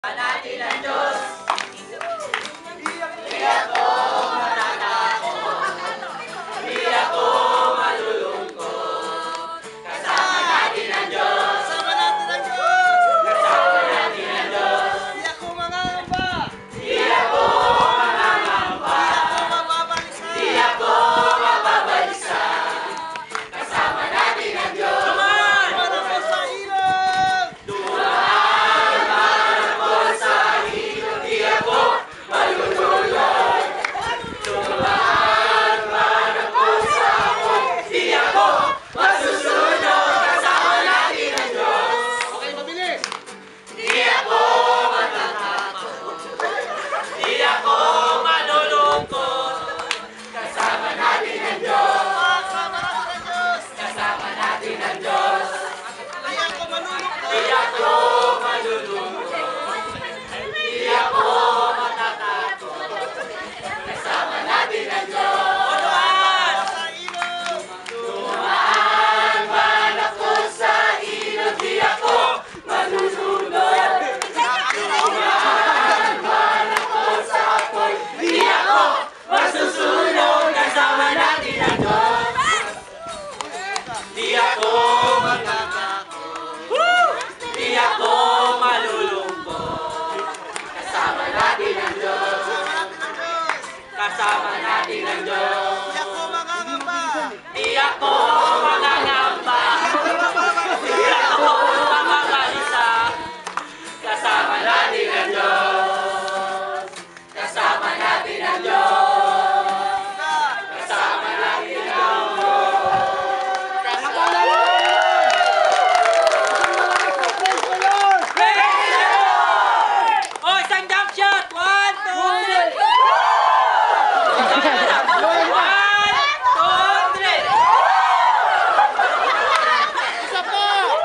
Natin ang Diyos. Di ako matatakot. Di ako malulungkot. Kasama natin ang Diyos. Kasama natin ang Diyos! Kasama natin ang Diyos. Di ako mangangamba! Di ako mangangamba. Di ako mababalisa! Di ako mababalisa. Kasama natin ang Diyos. Dumaan ako sa ilog! Dumaan ako sa ilog. Di ako malulunod. Dumaan ako sa apoy. Di ako masusunod. Kasama natin ang Diyos. Okay, mabilis! Di ako matatakot. Di ako malulungkot. Kasama natin ang Diyos. Kasama natin ang Diyos! Kasama natin ang Diyos. Di ako malulungkot! Di ako malulungkot. Di ako matatakot. Kasama natin ang Diyos. Sa ilog! Dumaan man ako sa ilog. Di ako malulunod. Dumaan man ako sa apoy. Di ako masusunod. Kasama natin ang Diyos. Di ako matatakot. Di ako malulungkot. Kasama natin ang Diyos. Kasama natin ang Diyos. Di ako mangangamba! Di ako mangangamba. Di ako mababalisa. Kasama natin ang Diyos.